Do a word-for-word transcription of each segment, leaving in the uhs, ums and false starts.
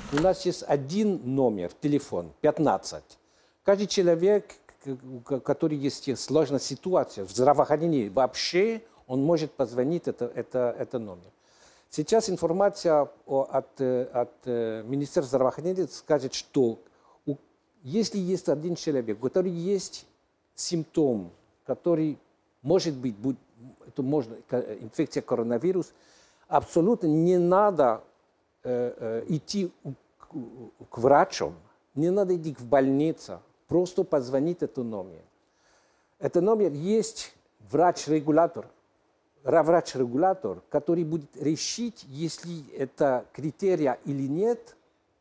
У нас есть один номер, телефон, пятнадцать. Каждый человек, у которого есть сложная ситуация в здравоохранении, вообще он может позвонить это, это, это номер. Сейчас информация от, от Министерства здравоохранения скажет, что у, если есть один человек, у которого есть симптом, который может быть, будет, это можно, инфекция коронавирус, абсолютно не надо э, э, идти к, к врачу, не надо идти в больницу, просто позвонить этот номер. Этот номер есть врач-регулятор, врач-регулятор, который будет решить, если это критерия или нет,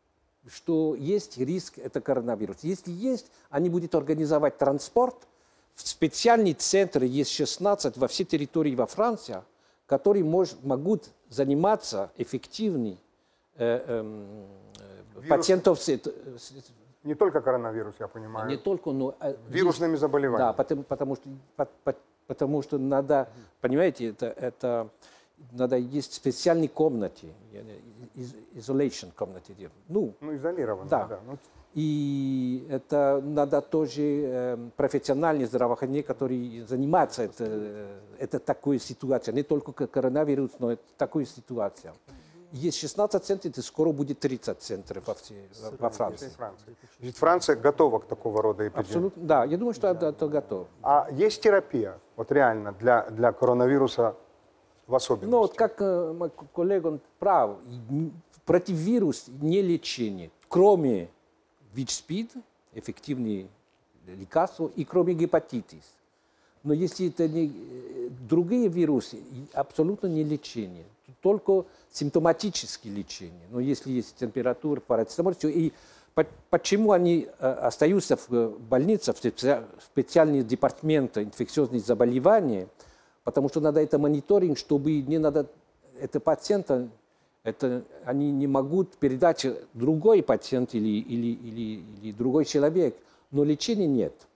что есть риск это коронавирус. Если есть, они будут организовать транспорт. В специальные центры есть шестнадцать во всей территории во Франции, которые мож, могут заниматься эффективней э, э, пациентов. Не только коронавирус, я понимаю. Не только, но вирусными есть, заболеваниями. Да, потому, потому что потому что надо, понимаете, это это надо есть специальные комнаты, isolation комнаты. Ну, ну изолированные, да. да. Ну, и это надо тоже э, профессиональное здравоохранение, который занимается это, это такой ситуацией, не только коронавирус, но это такой ситуацией. Есть шестнадцать центров, и скоро будет тридцать центров во, всей, во Франции. Ведь Франция готова к такого рода эпидемии. Абсолютно, да, я думаю, что это, это готово. А есть терапия, вот реально, для, для коронавируса в особенности? Ну, вот как э, мой коллега, он прав, противирус не лечение, кроме ВИЧ-СПИД, эффективные лекарства, и кроме гепатитис. Но если это не, другие вирусы, абсолютно не лечение, только симптоматические лечения. Но если есть температура, парацетамол, и почему они остаются в больницах, в специальных департаментах инфекциозных заболеваний, потому что надо это мониторинг, чтобы не надо это пациента, это они не могут передать другой пациент или, или, или, или другой человек, но лечения нет.